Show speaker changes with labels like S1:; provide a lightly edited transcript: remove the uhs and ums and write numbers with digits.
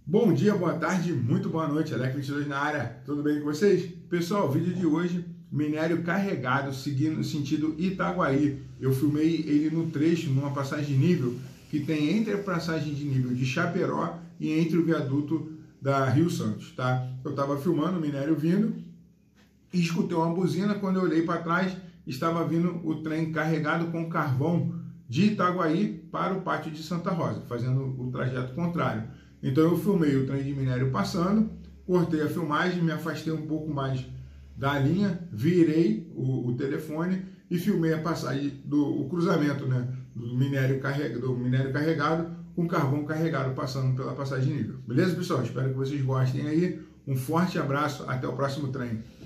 S1: Bom dia, boa tarde, muito boa noite, Alec22 na área, tudo bem com vocês? Pessoal, vídeo de hoje, minério carregado, seguindo sentido Itaguaí. Eu filmei ele no trecho, numa passagem de nível, que tem entre a passagem de nível de Chaperó e entre o viaduto da Rio Santos, tá? Eu estava filmando o minério vindo e escutei uma buzina, quando eu olhei para trás, estava vindo o trem carregado com carvão de Itaguaí para o pátio de Santa Rosa, fazendo o trajeto contrário. Então eu filmei o trem de minério passando, cortei a filmagem, me afastei um pouco mais da linha, virei o telefone e filmei a passagem o cruzamento, né, do minério carregado com carvão carregado passando pela passagem de nível. Beleza, pessoal? Espero que vocês gostem aí. Um forte abraço, até o próximo trem.